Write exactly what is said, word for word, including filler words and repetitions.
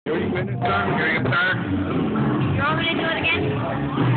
Are you in it, son? You're gonna get tired? You want me to do it again?